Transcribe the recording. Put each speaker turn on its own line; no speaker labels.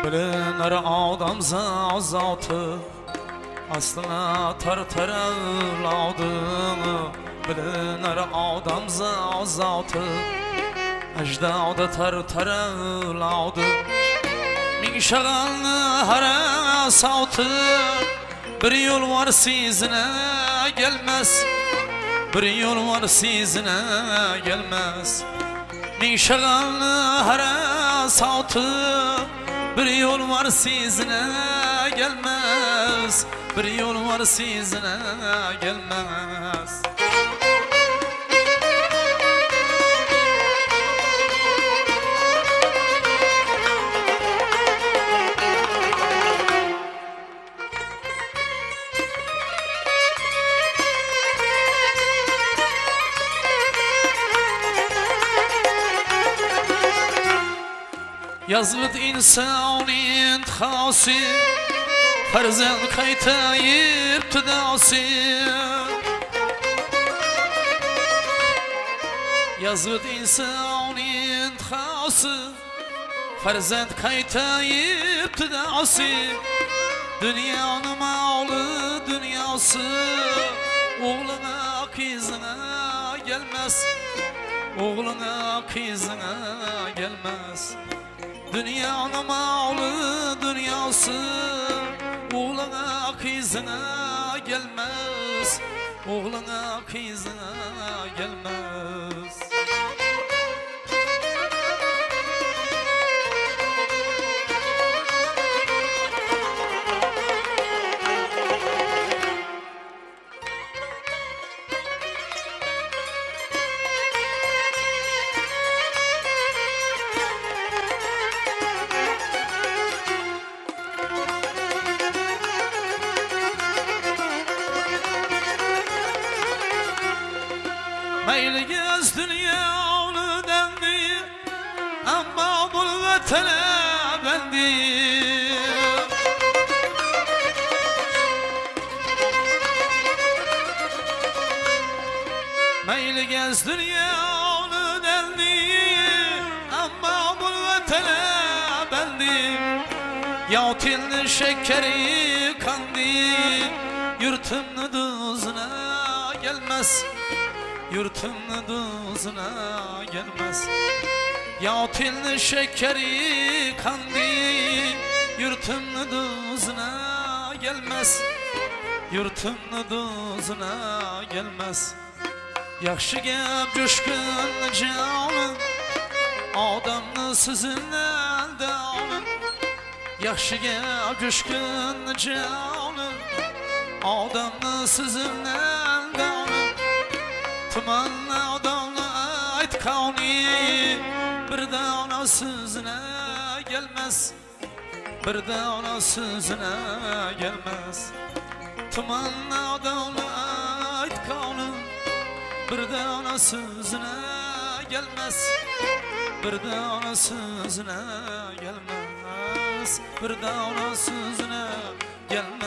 Bilinir adam zatı aslına tartar evladını. Bilinir adam zatı ecdadı tartar evladı. Min şagalını hara savtı bir yol var sizine gelmez. Bir yol var sizine gelmez. Min şagalını hara savtı bir yol var sizine gelmez. Bir yol var sizine gelmez. Yazıt insanın khası farzan kayta ibtidası. Yazıt insanın khası farzan kayta ibtidası. Dünyanın malı dünyası oğluna kızına gelmez. Oğluna kızına gelmez. Dünyanın malı dünyası oğluna kızına gelmez. Oğluna kızına gelmez. Meyli gez dünyanı dendi ama bu vatana bendi. Meyli gez dünyanı dendi ama bu vatana bendi. Yağtilli şekeri kandi yurtumnu duzuna gelmez. Yurtumnu duzuna gelmez. Yağtilli şekeri kandi yurtumnu duzuna gelmez. Yurtumnu duzuna gelmez. Yaxşı gep coşkun canım adamını sizinden dağılın. Yaxşı gep coşkun canım adamını sizinden dağılın. Tumanlı adamla ait kavni bir de ona sözüne gelmez. Bir de ona sözüne gelmez. Tumanlı adamla ait kavni bir de ona sözüne gelmez. Bir de ona sözüne gelmez. Bir de ona sözüne gelmez.